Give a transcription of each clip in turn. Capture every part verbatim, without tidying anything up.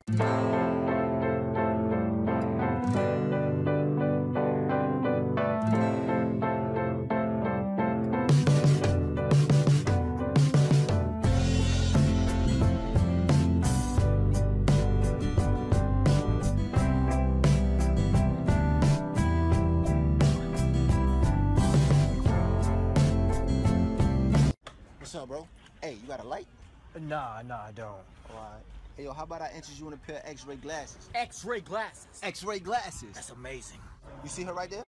What's up, bro? Hey, you got a light? Nah, nah, I don't. Alright. Hey, yo, how about I interest you in a pair of X-ray glasses? X-ray glasses? X-ray glasses. That's amazing. You see her right there?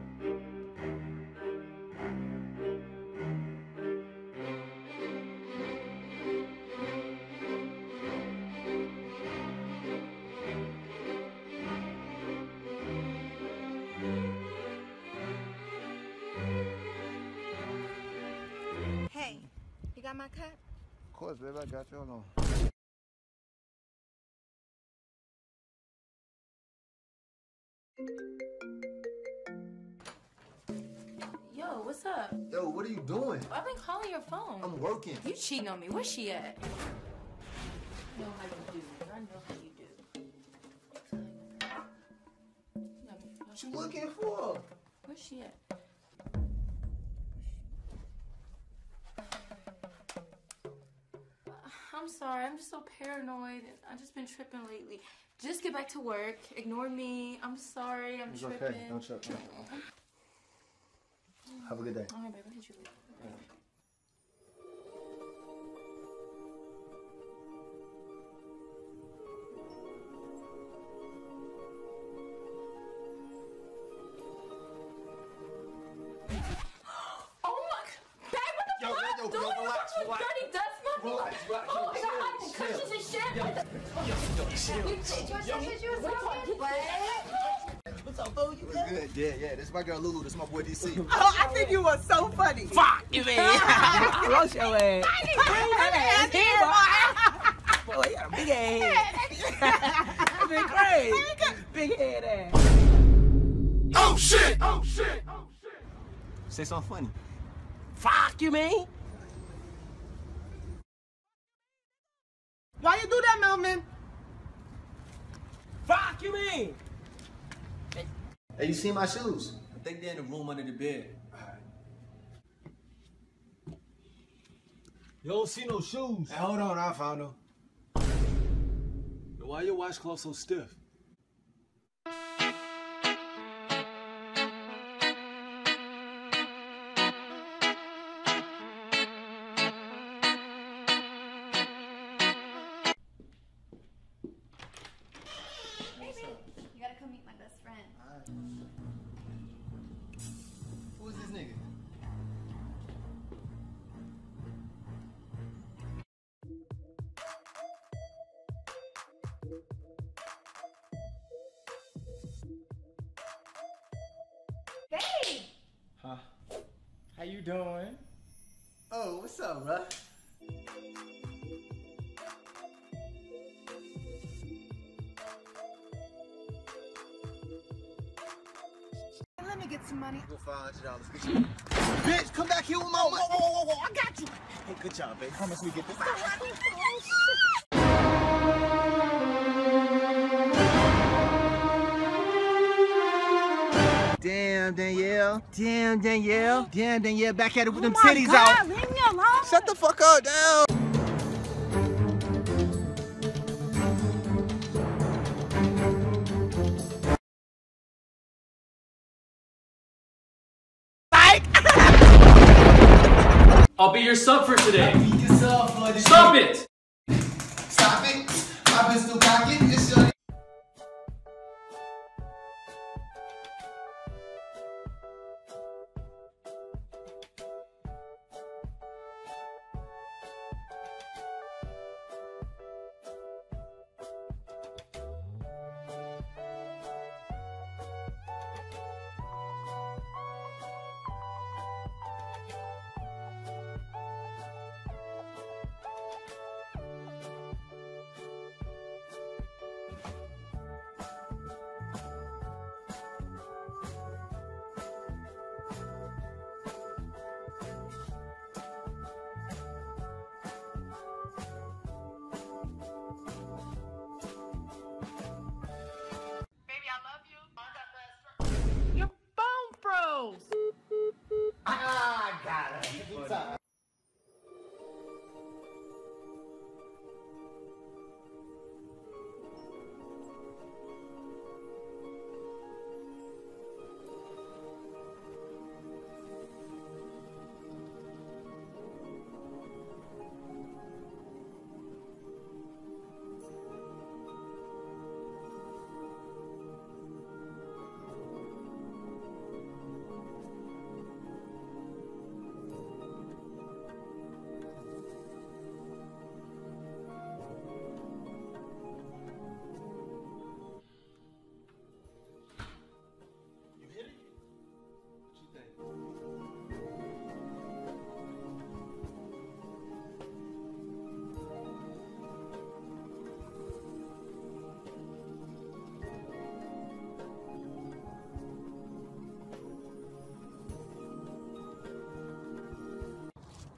Hey, you got my cut? Of course, baby, I got you. Hold on. Yo, what's up? Yo, what are you doing? I've been calling your phone. I'm working. You cheating on me. Where's she at? I know how you do. I know how you do. What you looking for? Where's she at? I'm sorry. I'm just so paranoid. I've just been tripping lately. Just get back to work. Ignore me. I'm sorry. I'm It's tripping. okay. Don't trip. Have a good day. All right, babe. I'll hit you later. Yo, yo, yo, yo, relax, relax. Dirty dust monkey? Relax, relax. Oh my god, I'm concussions and shit. Yo, What's up, boo? You What's good? Yeah, yeah. This is my girl Lulu. This is my boy D C. Oh, I think you was so funny. Fuck you, man. Roast your ass. Boy, you got a big ass head. Big crazy. Big head ass. Oh shit! Oh shit! Oh shit! Say something funny. Fuck you, man. Why you do that, Melvin? Fuck you, man. Hey, you see my shoes? I think they're in the room under the bed. You don't see no shoes. Hey, hold on, I found them. Why your washcloth so stiff? You gotta come meet my best friend. Who is this nigga? Babe! Huh? How you doing? Oh, what's up, bruh? Let me get some money. Go five hundred dollars. Bitch, come back here with my money. Whoa, whoa, whoa, whoa, I got you. Hey, good job, babe. How much we get this? Damn, Danielle. Damn, Danielle. Damn, Danielle. Back at it with them Oh my titties God, out. leave me alone. Shut the fuck up, down. I'll be your sub for today. Beat yourself, bloody. Stop it! Stop it. My pistol pocket. It's your...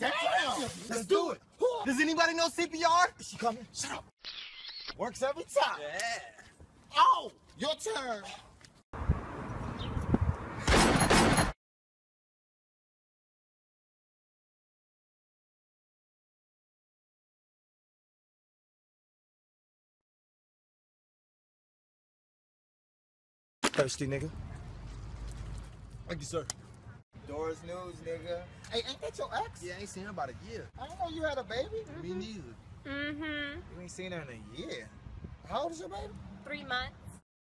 Damn! Let's do it. Does anybody know C P R? Is she coming? Shut up. Works every time. Yeah. Oh, your turn. Thirsty nigga. Thank you, sir. Doris News, nigga. Hey, ain't that your ex? Yeah, I ain't seen her about a year. I didn't know you had a baby. Me neither. Mm-hmm. You ain't seen her in a year. How old is your baby? Three months.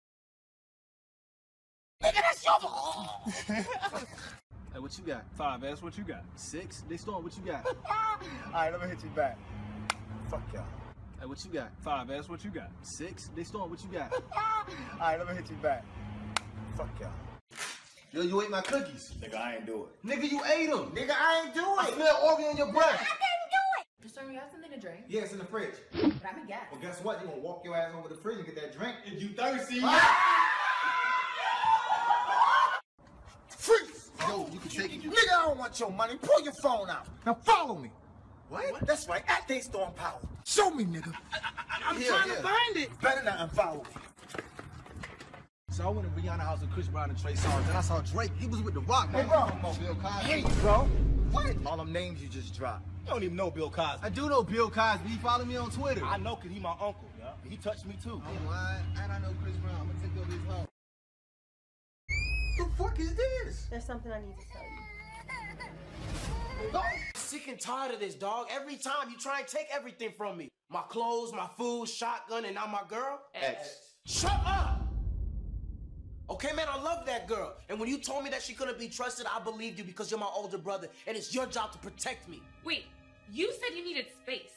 Nigga, that's your fault. Hey, what you got? Five ass, what you got? Six? They storm, what you got? All right, let me hit you back. Fuck y'all. Hey, what you got? Five ass, what you got? Six? They storm, what you got? All right, let me hit you back. Fuck y'all. Yo, you ate my cookies. Nigga, I ain't do it. Nigga, you ate them. Nigga, I ain't do I it. smell organ in your breath. Mister you have something to drink? Yeah, it's in the fridge. But I'm a guest. Well, guess what? You gonna walk your ass over the fridge and get that drink. If you thirsty. Freeze! Yo, you can take it. Nigga, I don't want your money. Pull your phone out. Now follow me. What? That's right. At They Storm Power. Show me, nigga. I'm trying to find it. Better not unfollow me. So I went to Rihanna's house with Chris Brown and Trey Songz. Then I saw Drake. He was with The Rock. Hey, bro. Come on, Bill Cosby. Here you go. What? All them names you just dropped. You don't even know Bill Cosby. I do know Bill Cosby. He follow me on Twitter. I know because he my uncle, yeah. He touched me too. I'm lying, and I know Chris Brown. I'm gonna take over his home. The fuck is this? There's something I need to tell you. No. Sick and tired of this, dog. Every time you try and take everything from me. My clothes, my food, shotgun, and now my girl? X. Shut up! Okay, man, I love that girl. And when you told me that she couldn't be trusted, I believed you because you're my older brother, and it's your job to protect me. Wait, you said you needed space.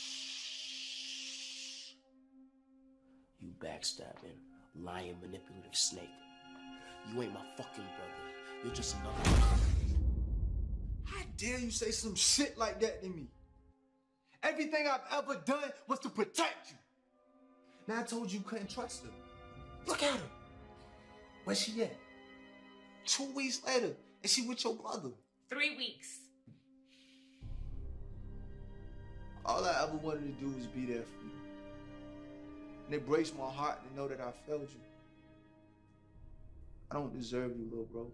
You backstabbing, lying, manipulative snake. You ain't my fucking brother. You're just another one. How dare you say some shit like that to me? Everything I've ever done was to protect you. Now I told you you couldn't trust her. Look at her. Where's she at? Two weeks later, and she with your brother. Three weeks. All I ever wanted to do was be there for you. And it breaks my heart to know that I failed you. I don't deserve you, little bro.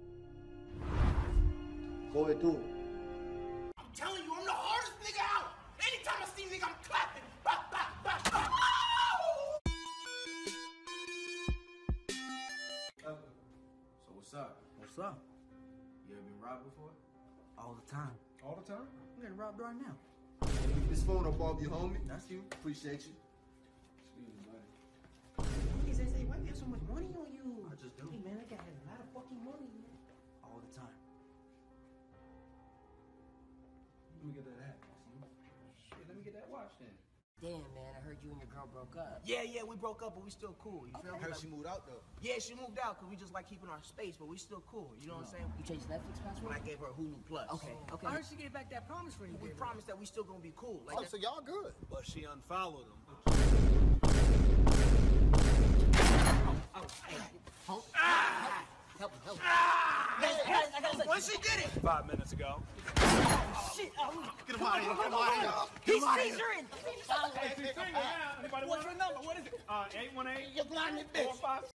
Go ahead, do it. I'm telling you, I'm the hardest nigga out. Anytime I see nigga, I'm clapping. Bah, bah, bah, bah. So what's up? What's up? You ever been robbed before? All the time. All the time? I'm getting robbed right now. This phone up off you, homie. That's you. Appreciate you. Excuse me, buddy. He says, hey, why you have so much money on you? I just do. Hey, man, I got a lot of fucking money, man. All the time. Let me get that hat. Shit, let me get that watch then. Damn, man, I heard you and your girl broke up. Yeah, yeah, we broke up, but we still cool. You feel me? Heard Like, she moved out, though. yeah, she moved out because we just like keeping our space, but we still cool. You know what I'm saying? You changed Netflix When password? I gave her Hulu Plus. Okay, okay. I heard she gave back that promise ring. We promised that we still gonna be cool. Like Oh, that. so y'all good. But she unfollowed him. Help, help, help. When she did it. Five minutes ago. Shit. Oh, Get him out of here. Get him out of here. he's scissoring. Anybody What's your number? What is it? Uh, eight one eight. You're blinded, bitch. four five